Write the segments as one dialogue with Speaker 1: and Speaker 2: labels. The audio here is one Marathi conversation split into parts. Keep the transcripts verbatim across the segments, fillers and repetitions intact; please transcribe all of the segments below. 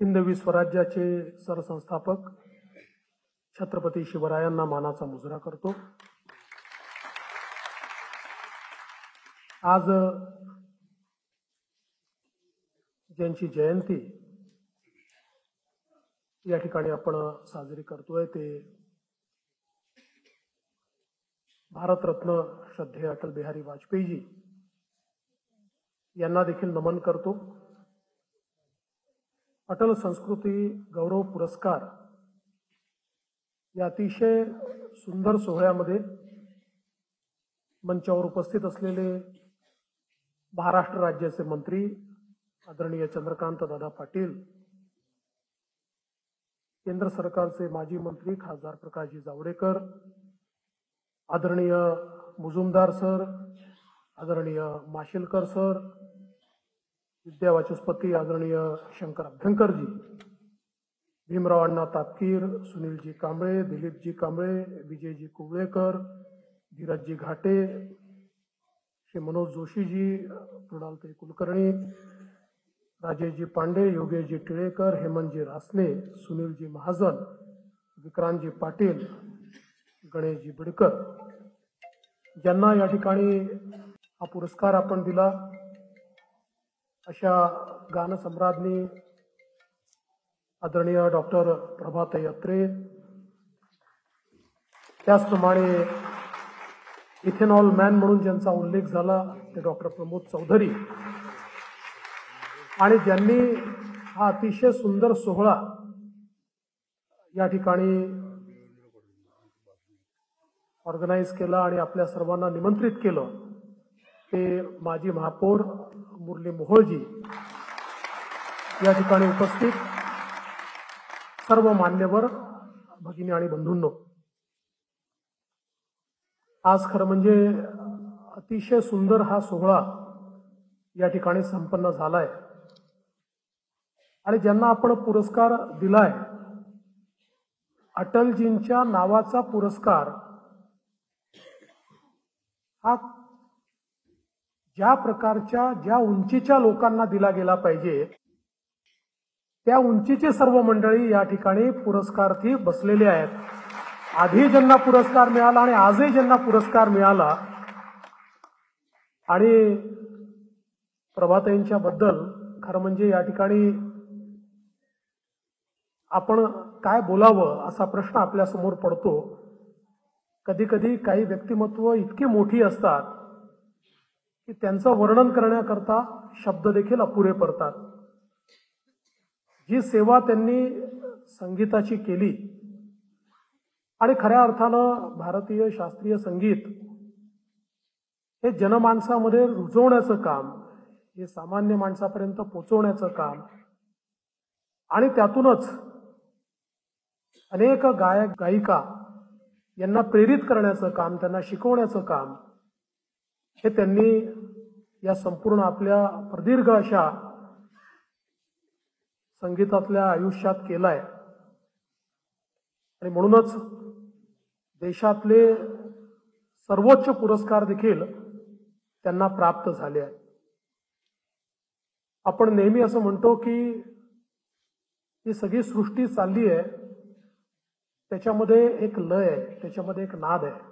Speaker 1: हिंदवी स्वराज्याचे सरसंस्थापक छत्रपती शिवरायांना मानाचा मुजरा करतो। आज ज्यांची जयंती या ठिकाणी आपण साजरी करतोय ते भारतरत्न श्रद्धेय अटल बिहारी वाजपेयी जी यांना देखील नमन करतो। अटल संस्कृती गौरव पुरस्कार या अतिशय सुंदर सोहळ्यामध्ये मंचावर उपस्थित असलेले महाराष्ट्र राज्याचे मंत्री आदरणीय चंद्रकांत दादा पाटील, केंद्र सरकारचे माजी मंत्री खासदार प्रकाशजी जावडेकर, आदरणीय मुजुमदार सर, आदरणीय माशिलकर सर, विद्यावाचस्पती आदरणीय शंकर अभ्यंकरजी, भीमराव अण्णा तापकीर, सुनीलजी कांबळे, दिलीपजी कांबळे, विजयजी कुवळेकर, धीरजजी घाटे, श्री मनोज जोशीजी, मृणालताई कुलकर्णी, राजेशजी पांडे, योगेशजी टिळेकर, हेमंतजी रासने, सुनीलजी महाजन, विक्रांतजी पाटील, गणेशजी बिडकर, ज्यांना या ठिकाणी हा पुरस्कार आपण दिला अशा गानसम्राज्ञी आदरणीय डॉक्टर प्रभाताई अत्रे, त्याचप्रमाणे इथेनॉल मॅन म्हणून ज्यांचा उल्लेख झाला ते डॉक्टर प्रमोद चौधरी, आणि ज्यांनी हा अतिशय सुंदर सोहळा या ठिकाणी ऑर्गनाइज केला आणि आपल्या सर्वांना निमंत्रित केलं ते माजी महापौर मुरली मोहोळजी, या ठिकाणी उपस्थित सर्व मान्यवर भगिनी आणि बंधूंनो, आज खरं म्हणजे अतिशय सुंदर हा सोहळा या ठिकाणी संपन्न झालाय आणि ज्यांना आपण पुरस्कार दिलाय अटलजींच्या नावाचा पुरस्कार हा ज्या प्रकारच्या ज्या उंचीच्या लोकांना दिला गेला पाहिजे त्या उंचीची सर्व मंडळी या ठिकाणी पुरस्कारार्थी बसलेले आहेत। आधी ज्यांना पुरस्कार मिळाला आणि आजही ज्यांना पुरस्कार मिळाला, आणि प्रभाताईंच्या बद्दल खरं म्हणजे या ठिकाणी आपण काय बोलावं असा प्रश्न आपल्या समोर पडतो। कधी कधी काही व्यक्तिमत्व इतकी मोठी असतात की त्यांचं वर्णन करण्याकरता शब्द देखील अपुरे पडतात। जी सेवा त्यांनी संगीताची केली आणि खऱ्या अर्थानं भारतीय शास्त्रीय संगीत हे जनमानसामध्ये रुजवण्याचं काम, हे सामान्य माणसापर्यंत पोहोचवण्याचं काम, आणि त्यातूनच अनेक गायक गायिका यांना प्रेरित करण्याचं काम, त्यांना शिकवण्याचं काम हे त्यांनी या संपूर्ण आपल्या प्रदीर्घ अशा संगीतातल्या आयुष्यात केलाय। आणि म्हणूनच देशातले सर्वोच्च पुरस्कार देखील त्यांना प्राप्त झाले आहेत। आपण नेहमी असं म्हणतो की ही सगळी सृष्टी चालली आहे त्याच्यामध्ये एक लय आहे, त्याच्यामध्ये एक नाद आहे।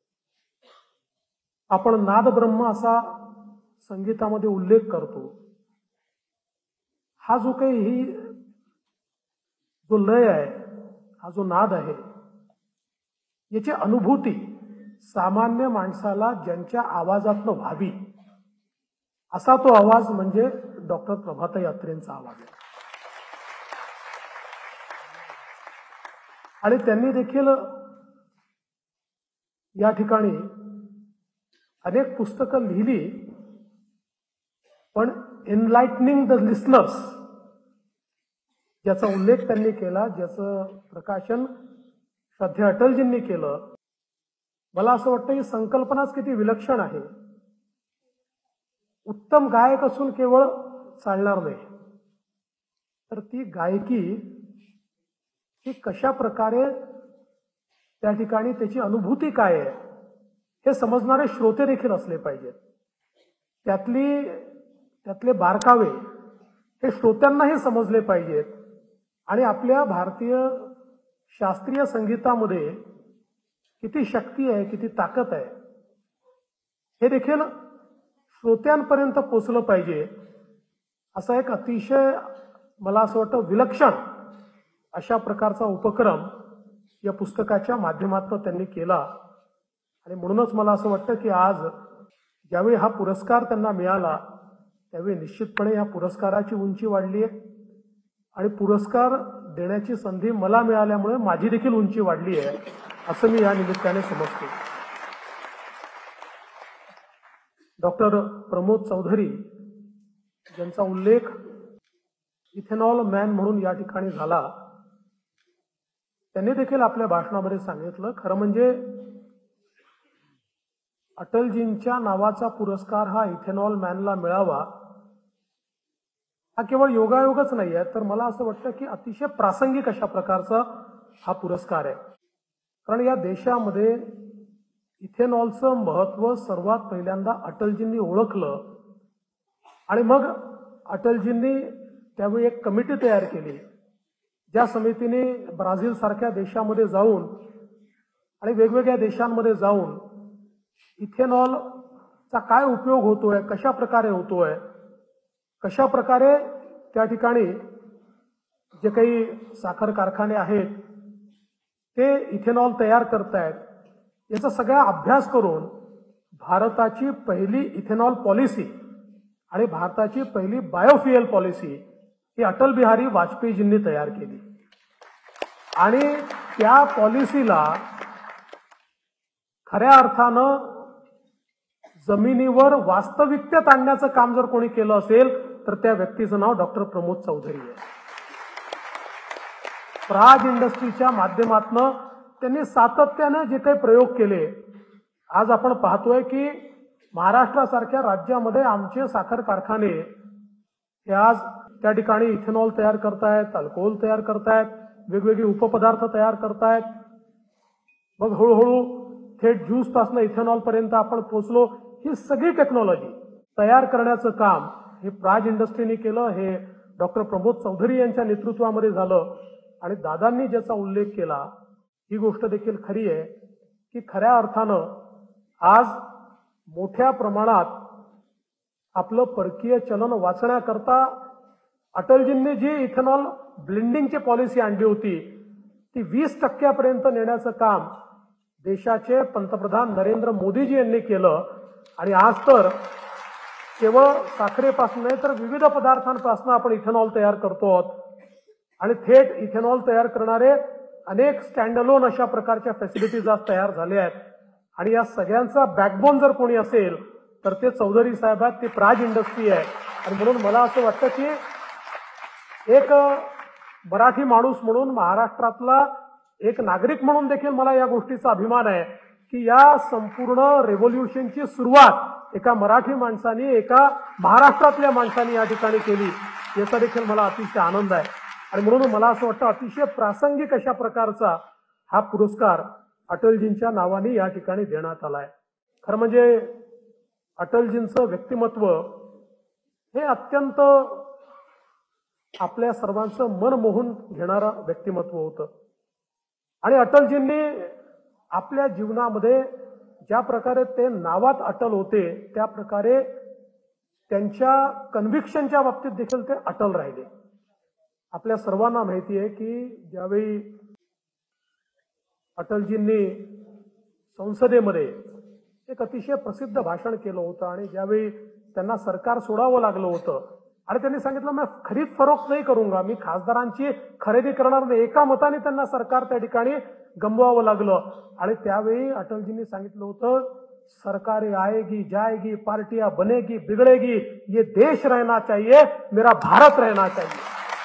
Speaker 1: आपण नाद ब्रह्म असा संगीतामध्ये उल्लेख करतो। हा जो काही ही जो लय आहे, हा जो नाद आहे, याची अनुभूती सामान्य माणसाला ज्यांच्या आवाजातनं व्हावी असा तो आवाज म्हणजे डॉक्टर प्रभाताई अत्रेंचा आवाज आहे। आणि त्यांनी देखील या ठिकाणी अनेक पुस्तकं लिहिली, पण एनलाइटनिंग द लिसनर्स ज्याचा उल्लेख त्यांनी केला, ज्याचं प्रकाशन श्रद्धेय अटलजींनी केलं, मला असं वाटतं ही संकल्पनाच किती विलक्षण आहे। उत्तम गायक असून केवळ चालणार नाही, तर ती गायकी ही कशा प्रकारे त्या ठिकाणी त्याची अनुभूती काय आहे हे समजणारे श्रोते देखील असले पाहिजेत। त्यातली त्यातले बारकावे हे श्रोत्यांनाही समजले पाहिजेत आणि आपल्या भारतीय शास्त्रीय संगीतामध्ये किती शक्ती आहे, किती ताकद आहे, हे देखील श्रोत्यांपर्यंत पोचलं पाहिजे. असा एक अतिशय मला असं वाटतं विलक्षण अशा प्रकारचा उपक्रम या पुस्तकाच्या माध्यमातून त्यांनी केला. आणि म्हणूनच मला असं वाटतं की आज ज्यावेळी हा पुरस्कार त्यांना मिळाला त्यावेळी निश्चितपणे या पुरस्काराची उंची वाढली आहे आणि पुरस्कार देण्याची संधी मला मिळाल्यामुळे माझी देखील उंची वाढली आहे असं मी या निमित्ताने समजतो. डॉक्टर प्रमोद चौधरी ज्यांचा उल्लेख इथेनॉल मॅन म्हणून या ठिकाणी झाला, त्यांनी देखील आपल्या भाषणामध्ये सांगितलं, खरं म्हणजे अटलजींच्या नावाचा पुरस्कार हा इथेनॉल मॅनला मिळावा हा केवळ योगायोगच नाही आहे, तर मला असं वाटतं की अतिशय प्रासंगिक अशा प्रकारचा हा पुरस्कार आहे. कारण या देशामध्ये इथेनॉलचं महत्व सर्वात पहिल्यांदा अटलजींनी ओळखलं आणि मग अटलजींनी त्यावेळी एक कमिटी तयार केली, ज्या समितीने ब्राझील सारख्या देशामध्ये जाऊन आणि वेगवेगळ्या देशांमध्ये जाऊन इथेनॉलचा काय उपयोग होतोय, कशा प्रकारे होतोय, कशा प्रकारे त्या ठिकाणी जे काही साखर कारखाने आहेत ते इथेनॉल तयार करतायत याचा सगळा अभ्यास करून भारताची पहिली इथेनॉल पॉलिसी आणि भारताची पहिली बायोफ्युएल पॉलिसी ही अटल बिहारी वाजपेयीजींनी तयार केली. आणि त्या पॉलिसीला खऱ्या अर्थानं जमिनीवर वास्तविकतेत आणण्याचं काम जर कोणी केलं असेल तर त्या व्यक्तीचं नाव डॉक्टर प्रमोद चौधरी आहे. प्राज इंडस्ट्रीच्या माध्यमातून त्यांनी सातत्याने जे काही प्रयोग केले, आज आपण पाहतोय की महाराष्ट्रासारख्या राज्यामध्ये आमचे साखर कारखाने हे आज त्या ठिकाणी इथेनॉल तयार करतायत, अल्कोहोल तयार करतायत, वेगवेगळे उपपदार्थ तयार करतायत. मग हळूहळू थेट ज्यूस पासून इथेनॉल पर्यंत आपण पोहोचलो. ही सगळी टेक्नॉलॉजी तयार करण्याचं काम हे प्राज इंडस्ट्रीने केलं, हे डॉक्टर प्रमोद चौधरी यांच्या नेतृत्वामध्ये झालं. आणि दादांनी ज्याचा उल्लेख केला ही गोष्ट देखील खरी आहे की खऱ्या अर्थानं आज मोठ्या प्रमाणात आपलं परकीय चलन वाचण्याकरता अटलजींनी जी इथेनॉल ब्लेंडिंगची पॉलिसी आणली होती ती वीस टक्क्यापर्यंत नेण्याचं काम देशाचे पंतप्रधान नरेंद्र मोदीजी यांनी केलं. आणि आज तर केवळ साखरेपासून नाही तर विविध पदार्थांपासून आपण इथेनॉल तयार करतो आहोत आणि थेट इथेनॉल तयार करणारे अनेक स्टँडअलोन अशा प्रकारच्या फॅसिलिटीज आज तयार झाल्या आहेत. आणि या सगळ्यांचा बॅकबोन जर कोणी असेल तर ते चौधरी साहेब आहेत, ते प्राज इंडस्ट्री आहे. आणि म्हणून मला असं वाटतं की एक मराठी माणूस म्हणून, महाराष्ट्रातला एक नागरिक म्हणून देखील मला या गोष्टीचा अभिमान आहे की या संपूर्ण रेव्होल्युशनची सुरुवात एका मराठी माणसाने, एका महाराष्ट्रातल्या माणसाने या ठिकाणी केली, याचा देखील मला अतिशय आनंद आहे. आणि म्हणून मला असं वाटतं अतिशय प्रासंगिक अशा प्रकारचा हा पुरस्कार अटलजींच्या नावाने या ठिकाणी देण्यात आलाय. खरं म्हणजे अटलजींचं व्यक्तिमत्व हे अत्यंत आपल्या सर्वांचं मन मोहून घेणारं व्यक्तिमत्व होतं. आणि अटलजींनी आपल्या जीवनामध्ये ज्या प्रकारे ते नावात अटल होते त्या प्रकारे त्यांच्या कन्व्हिक्शनच्या बाबतीत देखील ते अटल राहिले. आपल्या सर्वांना माहिती आहे की ज्यावेळी अटलजींनी संसदेमध्ये एक अतिशय प्रसिद्ध भाषण केलं होतं आणि ज्यावेळी त्यांना सरकार सोडावं लागलं होतं आणि त्यांनी सांगितलं मैं खरीद फरोख्त नाही करूंगा, मी खासदारांची खरेदी करणार नाही, एका मताने त्यांना सरकार त्या ठिकाणी गमवावं लागलं. आणि त्यावेळी अटलजींनी सांगितलं होतं सरकारें आएगी जाएगी, पार्टियां बनेगी बिगड़ेगी, ये देश रहना चाहिए, मेरा भारत रहना चाहिए.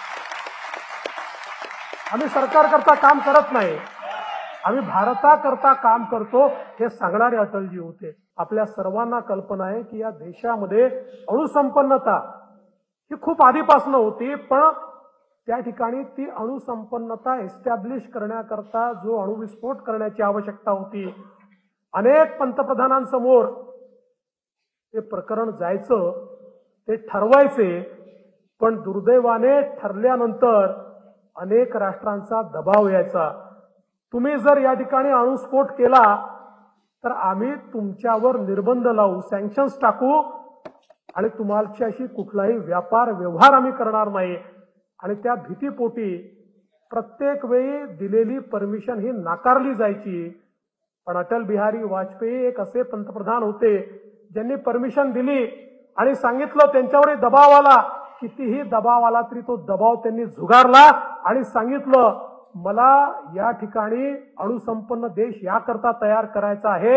Speaker 1: आम्ही सरकार करता काम करत नाही, आम्ही भारताकरता काम करतो हे सांगणारे अटलजी होते. आपल्या सर्वांना कल्पना आहे की या देशामध्ये अणुसंपन्नता ही खूप आधीपासून होती, पण त्या ठिकाणी ती अणुसंपन्नता एस्टॅब्लिश करण्याकरता जो अणुविस्फोट करण्याची आवश्यकता होती, अनेक पंतप्रधानांसमोर ते प्रकरण जायचं, ते ठरवायचे. पण दुर्दैवाने ठरल्यानंतर अनेक राष्ट्रांचा दबाव यायचा, तुम्ही जर या ठिकाणी अणुस्फोट केला तर आम्ही तुमच्यावर निर्बंध लावू, सँक्शन्स टाकू आणि तुमच्याशी कुठलाही व्यापार व्यवहार आम्ही करणार नाही. आणि त्या भीतीपोटी प्रत्येक वेळी दिलेली परमिशन ही नाकारली जायची. पण अटल बिहारी वाजपेयी एक असे पंतप्रधान होते ज्यांनी परमिशन दिली आणि सांगितलं, त्यांच्यावर दबाव आला, कितीही दबाव आला तरी तो दबाव त्यांनी झुगारला आणि सांगितलं, मला या ठिकाणी अणुसंपन्न देश याकरता तयार करायचा आहे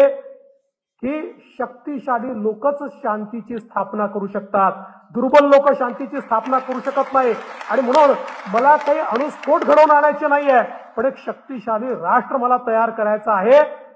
Speaker 1: की शक्तिशाली लोकच शांतीची स्थापना करू शकतात, दुर्बल लोक शांतीची स्थापना करू शकत नाही. आणि म्हणून मला काही अणुस्फोट घडवून आणायचे नाहीये, पण एक शक्तिशाली राष्ट्र मला तयार करायचं आहे.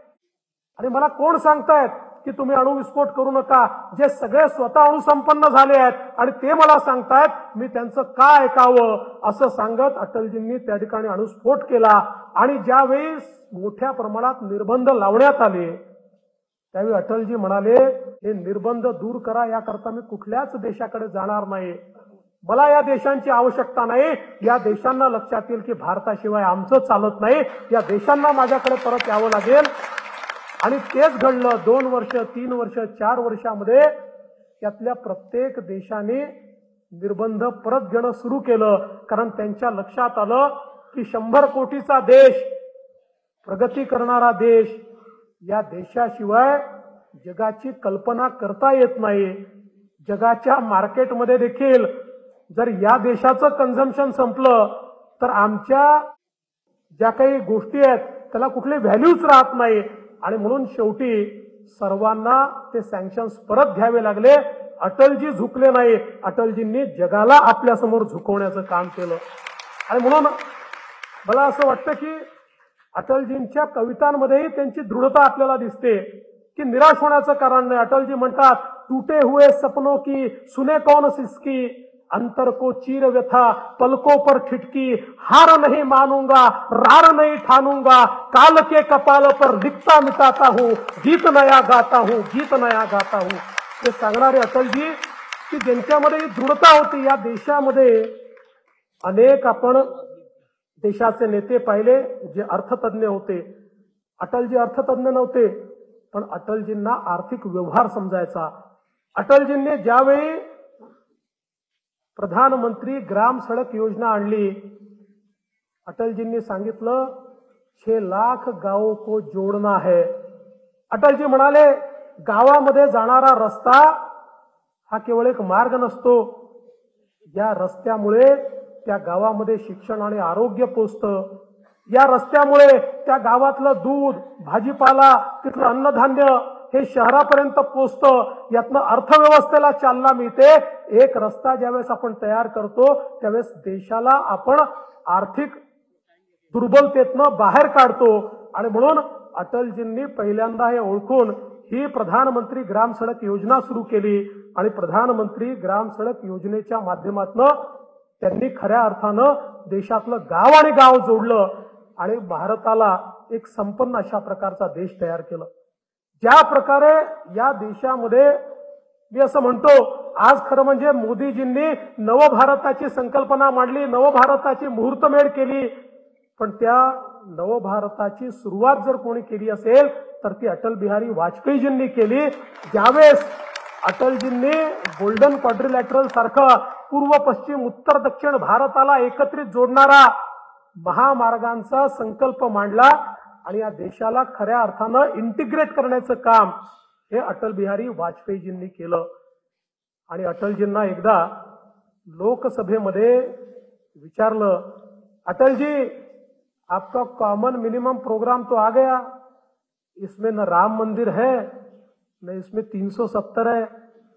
Speaker 1: आणि मला कोण सांगतायत की तुम्ही अणुविस्फोट करू नका, जे सगळे स्वतः अणुसंपन्न झाले आहेत आणि ते मला सांगतायत, मी त्यांचं का ऐकावं, असं सांगत अटलजींनी त्या ठिकाणी अणुस्फोट केला. आणि ज्यावेळी मोठ्या प्रमाणात निर्बंध लावण्यात आले त्यावेळी अटलजी म्हणाले, हे निर्बंध दूर करा, याकरता मी कुठल्याच देशाकडे जाणार नाही, मला या देशांची आवश्यकता नाही. या देशांना लक्षात येईल की भारताशिवाय आमचं चालत नाही, या देशांना माझ्याकडे परत यावं लागेल. आणि तेच घडलं. दोन वर्ष, तीन वर्ष, चार वर्षामध्ये त्यातल्या प्रत्येक देशाने निर्बंध परत घेणं सुरू केलं, कारण त्यांच्या लक्षात आलं की शंभर कोटीचा देश, प्रगती करणारा देश, या देशाशिवाय जगाची कल्पना करता येत नाही. जगाच्या मार्केटमध्ये देखील जर या देशाचं कन्झम्पशन संपलं तर आमच्या ज्या काही गोष्टी आहेत त्याला कुठली व्हॅल्यूच राहत नाही. आणि म्हणून शेवटी सर्वांना ते सँक्शन्स परत घ्यावे लागले. अटलजी झुकले नाही, अटलजींनी जगाला आपल्या समोर झुकवण्याचं काम केलं. आणि म्हणून मला असं वाटतं की अटलजींच्या कवितांमध्येही त्यांची दृढता आपल्याला दिसते की निराश होण्याचं कारण नाही. अटलजी म्हणतात, टूटे हुए सपनों की सुने कौन सिसकी, अंतर को चीर व्यथा पलकों पर ठिठकी, हार नहीं मानूंगा रार नहीं ठानूंगा, काल के कपाल पर लिखता मिटाता हूं, गीत नया गाता हूं, गीत नया गाता हूं. हे सांगणारे अटलजी की ज्यांच्यामध्ये ही दृढता होती. या देशामध्ये अनेक आपण देशाचे नेते पाहिले जे अर्थतज्ञ होते. अटलजी अर्थतज्ञ नव्हते, पण अटलजींना आर्थिक व्यवहार समजायचा. अटलजींनी ज्यावेळी प्रधानमंत्री ग्राम सडक योजना आणली, अटलजींनी सांगितलं छह लाख गावों को जोडना है. अटलजी म्हणाले, गावामध्ये जाणारा रस्ता हा केवळ एक मार्ग नसतो, या रस्त्यामुळे त्या गावामध्ये शिक्षण आणि आरोग्य पोचतं, या रस्त्यामुळे त्या गावातलं दूध, भाजीपाला, तिथलं अन्नधान्य हे शहरापर्यंत पोचतं, यातनं अर्थव्यवस्थेला चालना मिळते. एक रस्ता ज्यावेळेस आपण तयार करतो त्यावेळेस देशाला आपण आर्थिक दुर्बलतेतनं बाहेर काढतो. आणि म्हणून अटलजींनी पहिल्यांदा हे ओळखून ही प्रधानमंत्री ग्राम सडक योजना सुरू केली. आणि प्रधानमंत्री ग्राम सडक योजनेच्या माध्यमातून त्यांनी खऱ्या अर्थानं देशातलं गाव आणि गाव जोडलं आणि भारताला एक संपन्न अशा प्रकारचा देश तयार केला. ज्या प्रकारे या देशामध्ये मी असं म्हणतो, आज खरं म्हणजे मोदीजींनी नवभारताची संकल्पना मांडली, नवभारताची मुहूर्तमेढ केली, पण त्या नवभारताची सुरुवात जर कोणी केली असेल तर ती अटल बिहारी वाजपेयीजींनी केली. ज्यावेळेस अटलजींनी गोल्डन क्वाड्रिलॅटरल सारखं पूर्व पश्चिम उत्तर दक्षिण भारताला एकत्रित जोडणारा महामार्गांचा संकल्प मांडला आणि या देशाला खऱ्या अर्थानं इंटिग्रेट करण्याचं काम हे अटल बिहारी वाजपेयीजींनी केलं. आणि अटलजींना एकदा लोकसभेमध्ये विचारलं, अटल जी आपका कॉमन मिनिमम प्रोग्राम तो आ गया, इसमें न राम मंदिर है न इसमें तीन सौ सत्तर है.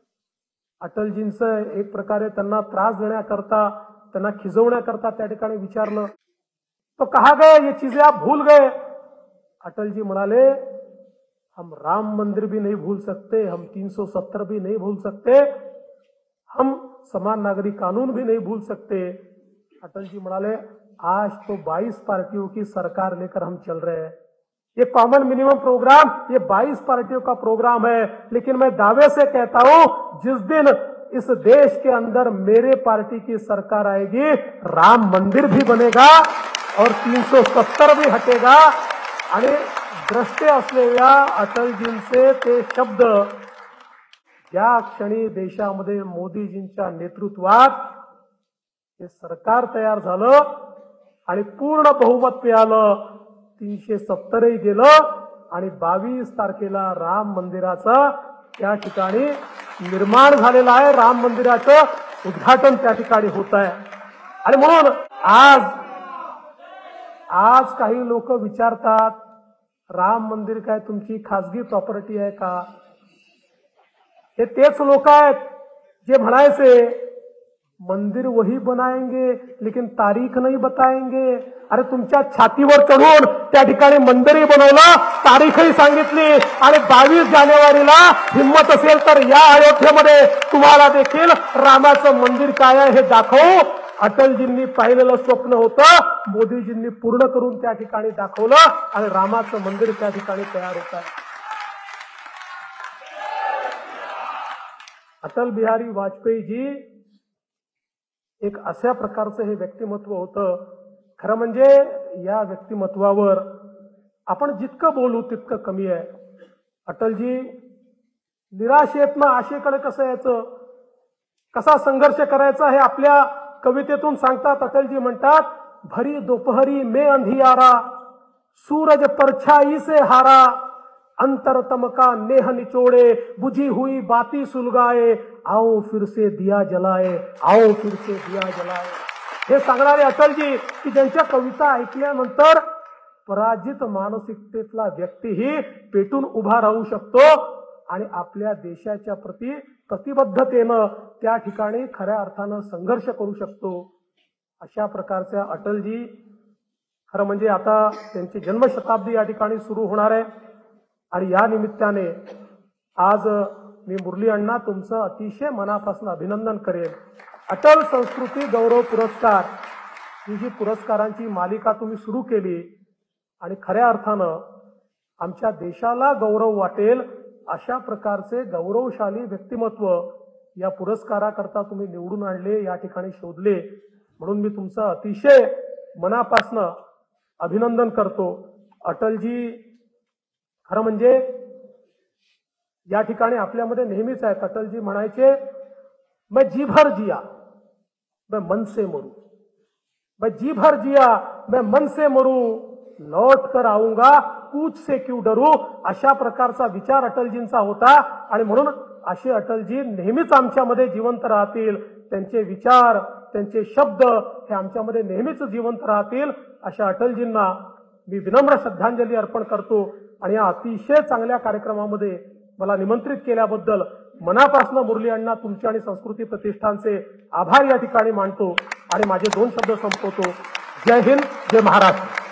Speaker 1: अटलजींचं एक प्रकारे त्यांना त्रास देण्याकरता, त्यांना खिजवण्याकरता त्या ठिकाणी विचारलं, तो कहा गए ये चीजें आप भूल गए. अटलजी म्हणाले, हम राम मंदिर भी नहीं भूल सकते, हम तीन सौ सत्तर भी नहीं भूल सकते, हम समान नागरिक कानून भी नहीं भूल सकते. अटलजी म्हणाले, आज तो बाईस पार्टियों की सरकार लेकर हम चल रहे हैं. ये कॉमन मिनिमम प्रोग्राम ये बाईस पार्टियों का प्रोग्राम है, लेकिन मैं दावे से कहता हूं जिस दिन इस देश के अंदर मेरे पार्टी की सरकार आएगी, राम मंदिर भी बनेगा और तीन सौ सत्तर भी हटेगा। आणि द्रष्टे असलेल्या अटलजींचे ते शब्द ज्या क्षणी देशामध्ये मोदीजींच्या नेतृत्वात हे सरकार तयार झालं आणि पूर्ण बहुमत मिळालं, तीनशे सत्तरही गेलं आणि बावीस तारखेला राम मंदिराचं त्या ठिकाणी निर्माण झालेलं आहे, राम मंदिराचं उद्घाटन त्या ठिकाणी होत आहे। आणि म्हणून आज आज काही लोक विचारतात, राम मंदिर काय तुमची खासगी प्रॉपर्टी आहे का? हे तेच लोक आहेत जे म्हणायचे मंदिर वही बनाएंगे लेकिन तारीख नहीं बताएंगे। अरे तुमच्या छातीवर चढून त्या ठिकाणी मंदिरही बनवलं, तारीखही सांगितली आणि बावीस जानेवारीला हिम्मत असेल तर या अयोध्येमध्ये तुम्हाला देखील रामाचं मंदिर काय आहे हे दाखवू। अटलजींनी पाहिलेलं स्वप्न होतं, मोदीजींनी पूर्ण करून त्या ठिकाणी दाखवलं आणि रामाचं मंदिर त्या ठिकाणी तयार होत आहे। अटल बिहारी वाजपेयी जी एक अशा प्रकारचं हे व्यक्तिमत्व होतं। खरं म्हणजे या व्यक्तिमत्वावर आपण जितकं बोलू तितकं कमी आहे। अटलजी निराशेतनं आशेकडे कसं यायचं, कसा संघर्ष करायचा हे आपल्या कवितेतून सांगतात। अटलजी म्हणतात, भरी दोपहरी में अंधियारा, सूरज परछाई से हारा, अंतरतम का नेह निचोड़े, बुझी हुई बाती सुलगाए, आओ फिर से दिया जलाए, आओ फिर से दिया जलाए। हे सांगणारे अटलजी की ज्यांच्या कविता ऐकल्यानंतर पराजित मानसिकतेतला व्यक्तीही पेटून उभा राहू शकतो आणि आपल्या देशाच्या प्रती प्रतिबद्धतेनं त्या ठिकाणी खऱ्या अर्थानं संघर्ष करू शकतो। अशा प्रकारच्या अटलजी खरं म्हणजे आता त्यांची जन्मशताब्दी या ठिकाणी सुरू होणार आहे आणि या निमित्ताने आज मी मुरली अण्णा तुमचं अतिशय मनापासून अभिनंदन करेन। अटल संस्कृती गौरव पुरस्कार ही जी पुरस्कारांची मालिका तुम्ही सुरू केली आणि खऱ्या अर्थानं आमच्या देशाला गौरव वाटेल अशा प्रकारचे गौरवशाली व्यक्तिमत्व या पुरस्काराकरता तुम्ही निवडून आणले, या ठिकाणी शोधले, म्हणून मी तुमचं अतिशय मनापासून अभिनंदन करतो। अटलजी खरं म्हणजे या ठिकाणी आपल्यामध्ये नेहमीच आहेत। अटलजी म्हणायचे, मैं जी भर जिया मैं मन से मरू, मैं जी भर जिया मैं मन से मरू, लौट कर आऊंगा पूछ से क्यों डरू। अशा प्रकारचा विचार अटलजींचा होता आणि म्हणून असे अटलजी नेहमीच आमच्यामध्ये जिवंत राहतील। त्यांचे विचार, त्यांचे शब्द हे आमच्यामध्ये नेहमीच जिवंत राहतील। अशा अटलजींना मी विनम्र श्रद्धांजली अर्पण करतो आणि या अतिशय चांगल्या कार्यक्रमामध्ये मला निमंत्रित केल्याबद्दल मनापासून मुरली अण्णा तुमचे आणि संस्कृती प्रतिष्ठानचे आभार या ठिकाणी मानतो आणि माझे दोन शब्द संपवतो। जय हिंद, जय महाराष्ट्र।